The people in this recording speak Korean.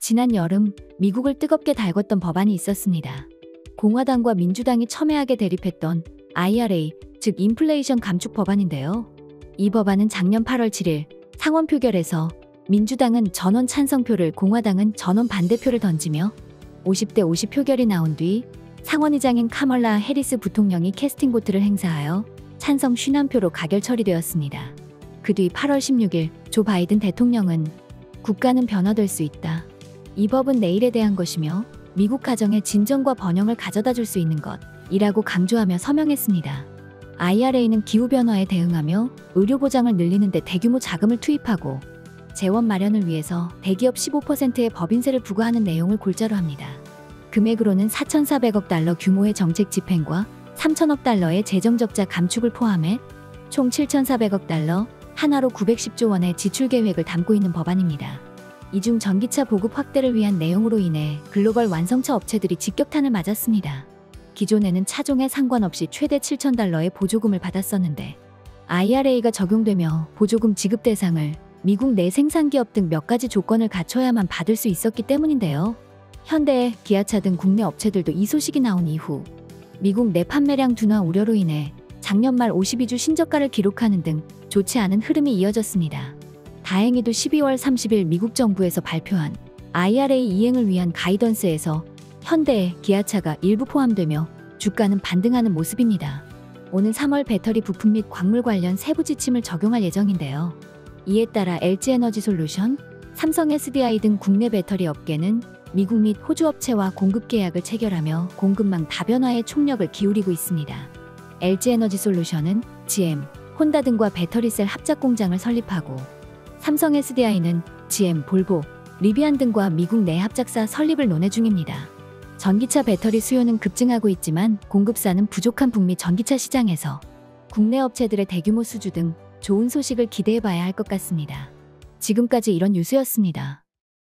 지난 여름 미국을 뜨겁게 달궜던 법안이 있었습니다. 공화당과 민주당이 첨예하게 대립했던 IRA, 즉 인플레이션 감축 법안인데요. 이 법안은 작년 8월 7일 상원 표결에서 민주당은 전원 찬성표를, 공화당은 전원 반대표를 던지며 50대 50 표결이 나온 뒤 상원의장인 카멀라 해리스 부통령이 캐스팅 보트를 행사하여 찬성 50표로 가결 처리되었습니다. 그 뒤 8월 16일 조 바이든 대통령은 국가는 변화될 수 있다. 이 법은 내일에 대한 것이며 미국 가정의 진정과 번영을 가져다 줄 수 있는 것이라고 강조하며 서명했습니다. IRA는 기후변화에 대응하며 의료보장을 늘리는 데 대규모 자금을 투입하고 재원 마련을 위해서 대기업 15%의 법인세를 부과하는 내용을 골자로 합니다. 금액으로는 4,400억 달러 규모의 정책 집행과 3천억 달러의 재정적자 감축을 포함해 총 7,400억 달러, 한화로 910조 원의 지출 계획을 담고 있는 법안입니다. 이 중 전기차 보급 확대를 위한 내용으로 인해 글로벌 완성차 업체들이 직격탄을 맞았습니다. 기존에는 차종에 상관없이 최대 7,000달러의 보조금을 받았었는데 IRA가 적용되며 보조금 지급 대상을 미국 내 생산기업 등 몇 가지 조건을 갖춰야만 받을 수 있었기 때문인데요. 현대, 기아차 등 국내 업체들도 이 소식이 나온 이후 미국 내 판매량 둔화 우려로 인해 작년 말 52주 신저가를 기록하는 등 좋지 않은 흐름이 이어졌습니다. 다행히도 12월 30일 미국 정부에서 발표한 IRA 이행을 위한 가이던스에서 현대, 기아차가 일부 포함되며 주가는 반등하는 모습입니다. 오는 3월 배터리 부품 및 광물 관련 세부 지침을 적용할 예정인데요. 이에 따라 LG에너지솔루션, 삼성 SDI 등 국내 배터리 업계는 미국 및 호주 업체와 공급 계약을 체결하며 공급망 다변화에 총력을 기울이고 있습니다. LG에너지솔루션은 GM, 혼다 등과 배터리셀 합작 공장을 설립하고 삼성 SDI는 GM, 볼보, 리비안 등과 미국 내 합작사 설립을 논의 중입니다. 전기차 배터리 수요는 급증하고 있지만 공급사는 부족한 북미 전기차 시장에서 국내 업체들의 대규모 수주 등 좋은 소식을 기대해봐야 할 것 같습니다. 지금까지 이런 뉴스였습니다.